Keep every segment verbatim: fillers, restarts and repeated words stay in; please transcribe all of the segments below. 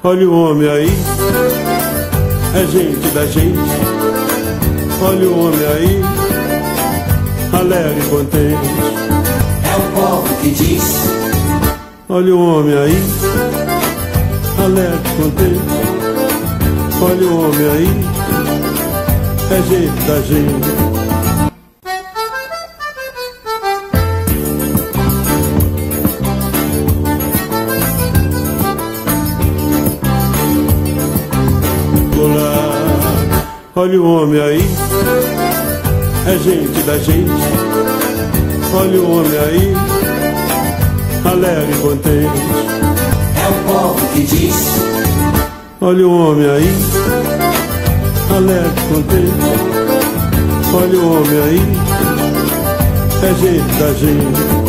Olha o homem aí, é gente da gente. Olha o homem aí, alegre e contente. É o povo que diz. Olha o homem aí, alegre e contente. Olha o homem aí, é gente da gente. Olha o homem aí, é gente da gente. Olha o homem aí, alegre e contente. É o povo que diz. Olha o homem aí, alegre e contente. Olha o homem aí, é gente da gente.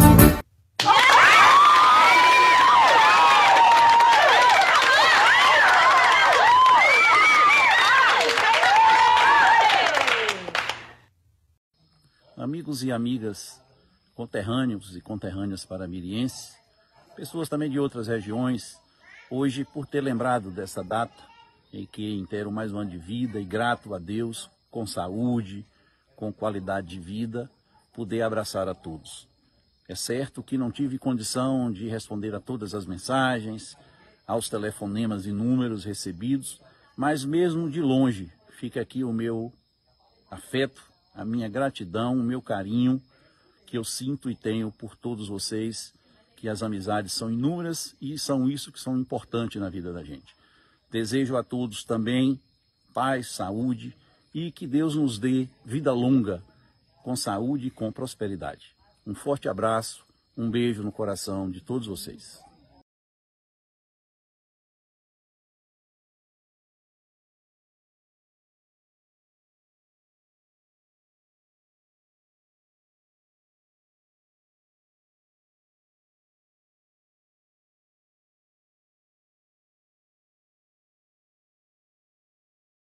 Amigos e amigas, conterrâneos e conterrâneas paramirienses, pessoas também de outras regiões, hoje por ter lembrado dessa data em que inteiro mais um ano de vida e grato a Deus, com saúde, com qualidade de vida, poder abraçar a todos. É certo que não tive condição de responder a todas as mensagens, aos telefonemas e números recebidos, mas mesmo de longe fica aqui o meu afeto, a minha gratidão, o meu carinho que eu sinto e tenho por todos vocês, que as amizades são inúmeras e são isso que são importantes na vida da gente. Desejo a todos também paz, saúde e que Deus nos dê vida longa, com saúde e com prosperidade. Um forte abraço, um beijo no coração de todos vocês.